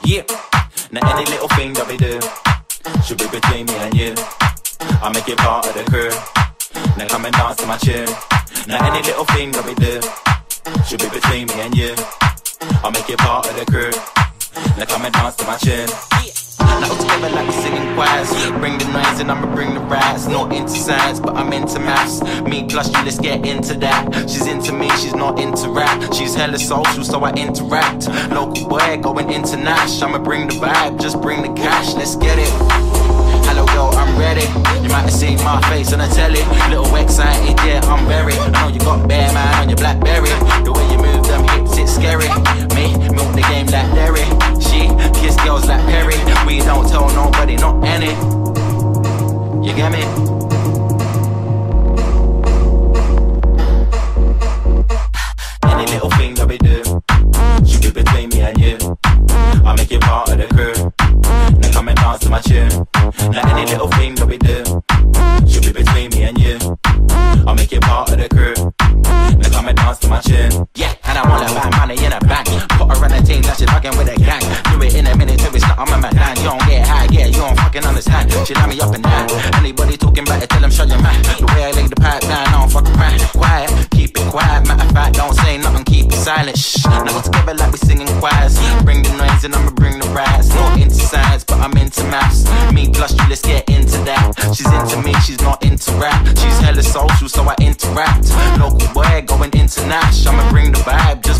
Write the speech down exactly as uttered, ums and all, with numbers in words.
Yeah. Now any little thing that we do should be between me and you. I'll make it part of the crew. Now come and dance to my tune. Now any little thing that we do should be between me and you. I'll make it part of the crew. Now come and dance to my tune. Now together like we singing choirs. Bring the noise and I'ma bring the rise. Not into science but I'm into maths. Me plus you, let's get into that. She's into me, she's not into rap. She's hella social so I interact. Local boy going international. I'ma bring the vibe, just bring the cash. Let's get it. Hello girl, I'm ready. You might have seen my face on the telly. Little excited, yeah, I'm very. I know you got bear man on your Blackberry. The way you move them hips, it's scary. Me, milk the game like Derry. She, kiss girls like Perry. We don't tell nobody, not any. You get me? Any little thing that we do should be between me and you. I'll make you part of the crew. Now come and dance to my tune. Now any little thing that we do should be between me and you. I'll make you part of the crew. Now come and dance to my tune. Yeah, and I'm all about money in a bank. Put her on a team that she's fucking with a gang. Do it in a minute till it's not on my man. You don't get high, yeah, you don't fucking understand. She line me up and down. Anybody talking about it, tell them show your man. The way I lay the pipe down, I don't fuck around. Quiet, keep it quiet. Matter of fact, don't say nothing, keep it silent. Shh, now together like we singing choirs. Bring the noise and I'ma bring the rise. Not into science, but I'm into maths. Me plus you, let's get into that. She's into me, she's not into rap. She's hella social, so I interact. Local boy going international. I'ma bring the vibe, just